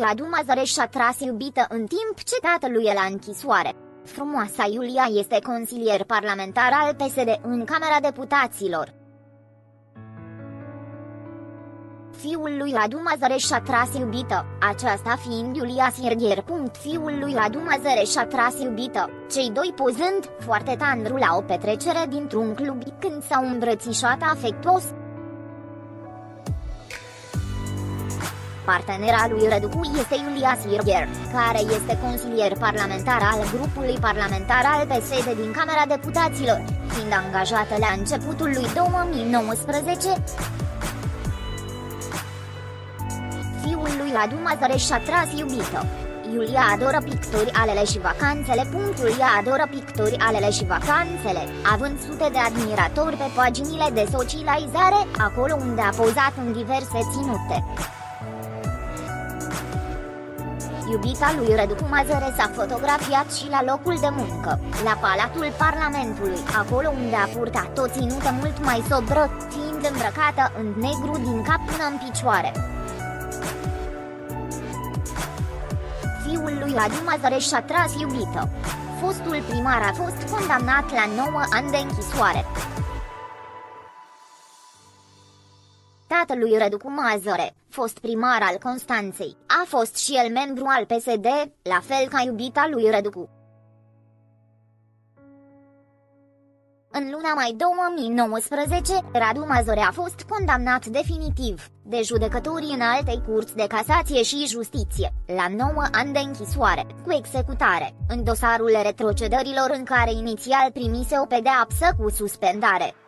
Radu Mazăre și-a tras iubită în timp ce tatălui e la închisoare. Frumoasa Iulia este consilier parlamentar al PSD în Camera Deputaților. Fiul lui Radu Mazăre și-a tras iubită, aceasta fiind Iulia Sirgher. Fiul lui Radu Mazăre și-a tras iubită, cei doi pozând foarte tandru la o petrecere dintr-un club când s-au îmbrățișat afectuos. Partenera lui Răducu este Iulia Sirgher, care este consilier parlamentar al grupului parlamentar al PSD din Camera Deputaților, fiind angajată la începutul lui 2019. Fiul lui Radu Mazăre și-a tras iubită. Iulia adoră picturi alele și vacanțele. Iulia adoră picturi alele și vacanțele, având sute de admiratori pe paginile de socializare, acolo unde a pozat în diverse ținute. Iubita lui Răducu Mazăre s-a fotografiat și la locul de muncă, la Palatul Parlamentului, acolo unde a purtat o ținută mult mai sobră, fiind îmbrăcată în negru din cap până în picioare. Fiul lui Radu Mazăre și-a tras iubită. Fostul primar a fost condamnat la 9 ani de închisoare. Tatălui Răducu Mazăre, fost primar al Constanței, a fost și el membru al PSD, la fel ca iubita lui Răducu. În luna mai 2019, Radu Mazăre a fost condamnat definitiv, de judecătorii Înaltei Curți de Casație și Justiție, la 9 ani de închisoare, cu executare, în dosarul retrocedărilor în care inițial primise o pedeapsă cu suspendare.